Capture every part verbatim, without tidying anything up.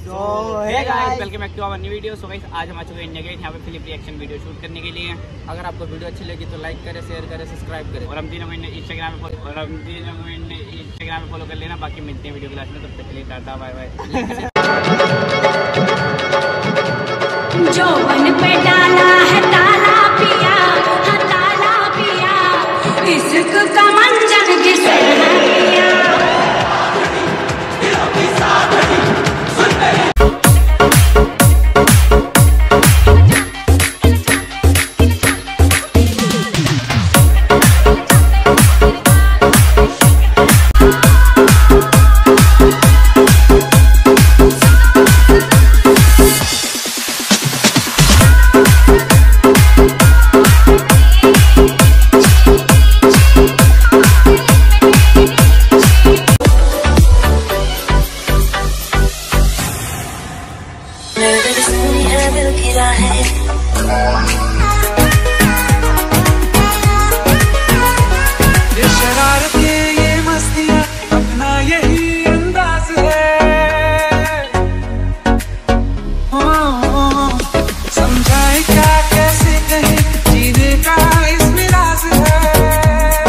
तो hey guys welcome back to our new video. So guys आज हम आ चुके हैं इंडिया गेट यहाँ पे फिल्म रिएक्शन वीडियो शूट करने के लिए। अगर आपको वीडियो अच्छी लगी तो लाइक करें, शेयर करें, सब्सक्राइब करें और हम तीनों महीने इंस्टाग्राम पे और हम तीनों महीने इंस्टाग्राम पे फॉलो कर लेना। बाकी मिलते हैं वीडियो क्लास में, तब तक के लिए टाटा बाय बाय। जो मन पे डाला है ताला पिया, हाँ ताला पिया, इश्क का मंजन जिसे पिया। ये शरारत ये ये मस्तियाँ अपना यही अंदाज है। ओ, समझाए क्या कैसे कहे जीने का इसमें राज है।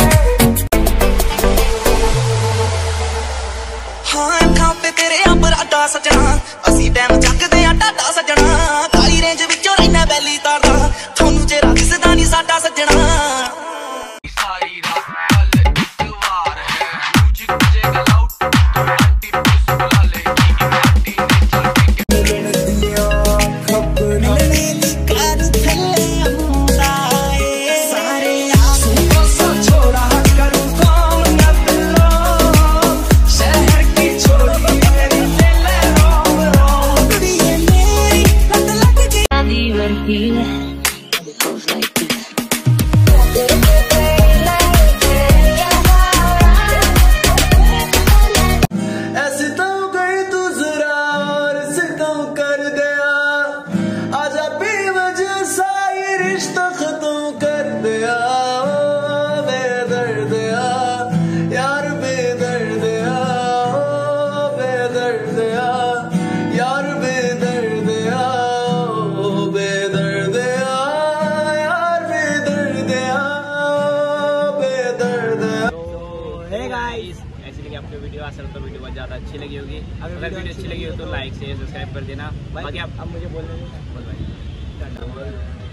हाँ अखा पे तेरे अपराधा सजना, असी डैम जगदे टाटा सजना, काली रेंज विचों रहना बैली तारदा, थोनू चेहरा दिसदा नहीं साडा सजना। सारी रात कल एक वार है, मुझे तुझे गलाउट तो आंटी पुलिस बुला लेगी, आंटी ने जाके के दिया खबर मिलने कार थले अंदाए सारे आंसू को छोड़ा करूं कौन न दिलो, शहर की छोरी मेरी ले ले रोम रोम, कुड़िए मेरी लत लग गई दीवानी ऐसे तो गई तू जरा और सितम कर गया, आजा बेवजह सा ये रिश्ता खत्म कर दिया। ओ बेदर्दिया यार बेदर्दिया, ओ बेदर्दिया यार बेदर्दिया, ओ बेदर्दिया यार बेदर्दिया, ओ बेदर्दिया। तो हे गाइस ऐसे लगी आपको वीडियो, आशा करता हूं वीडियो बहुत ज़्यादा अच्छी लगी होगी। अगर वीडियो अच्छी लगी हो तो लाइक शेयर सब्सक्राइब कर देना। बाकी आप अब मुझे बोलने दो, बोल भाई।